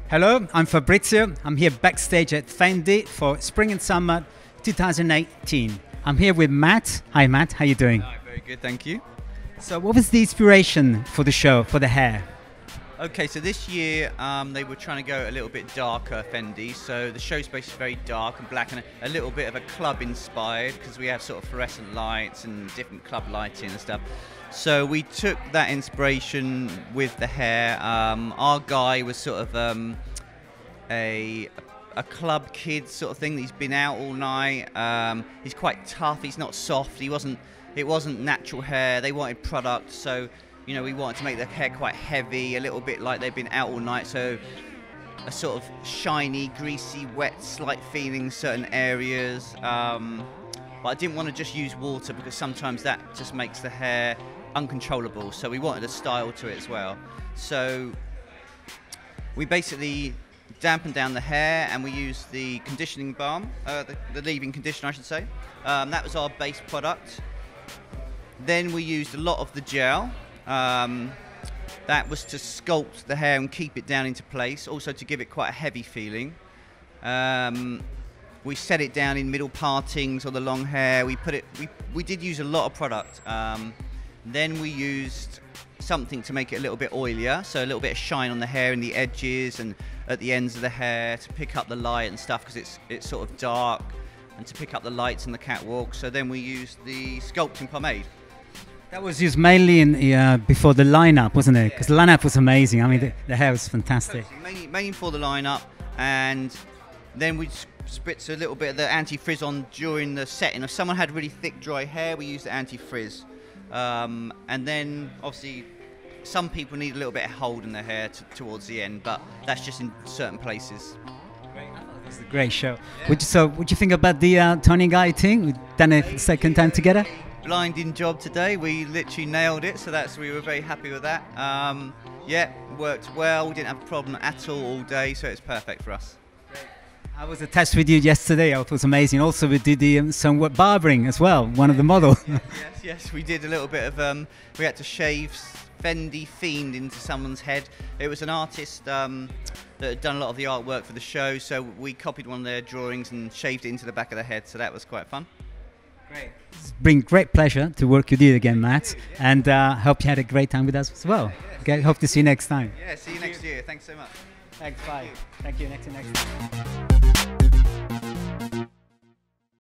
Hello, I'm Fabrizio. I'm here backstage at Fendi for Spring and Summer 2018. I'm here with Matt. Hi Matt, how you doing? Hi, very good, thank you. So what was the inspiration for the show, for the hair? Okay, so this year they were trying to go a little bit darker, Fendi, so the show's basically very dark and black and a little bit of a club inspired because we have sort of fluorescent lights and different club lighting and stuff. So we took that inspiration with the hair. Our guy was sort of a club kid sort of thing. He's been out all night. He's quite tough. He's not soft. It wasn't natural hair. They wanted product, so you know we wanted to make the hair quite heavy, a little bit like they've been out all night. So a sort of shiny, greasy, wet, slight feeling in certain areas. But I didn't want to just use water because sometimes that just makes the hair uncontrollable. So we wanted a style to it as well. So we basically dampened down the hair and we used the conditioning balm, the leave-in conditioner I should say. That was our base product. Then we used a lot of the gel. That was to sculpt the hair and keep it down into place, also to give it quite a heavy feeling. We set it down in middle partings on the long hair. We did use a lot of product. Then we used something to make it a little bit oilier, so a little bit of shine on the hair and the edges and at the ends of the hair to pick up the light and stuff because it's sort of dark, and to pick up the lights in the catwalk. So then we used the sculpting pomade. That was used mainly in before the lineup, wasn't it? Because the lineup was amazing. I mean, the hair was fantastic. Mainly for the lineup, and then we spritz a little bit of the anti-frizz on during the setting. If someone had really thick, dry hair, we used the anti-frizz. And then obviously some people need a little bit of hold in their hair towards the end, but that's just in certain places. It was a great show. Yeah. What do you think about the Tony and Guy thing? We've done it the second time together. Blinding job today. We literally nailed it, so we were very happy with that. Yeah, worked well. We didn't have a problem at all day, so it's perfect for us. I was attached with you yesterday. It was amazing. Also, we did some barbering as well. One of the models. Yes, we did a little bit of. We had to shave Fendi themed into someone's head. It was an artist that had done a lot of the artwork for the show, so we copied one of their drawings and shaved it into the back of the head. So that was quite fun. Great. It's been great pleasure to work with you again, Matt, and hope you had a great time with us as well. Okay, hope to see you next time. Yeah, see you next year. Thanks so much. Thanks, bye. Thank you. Next.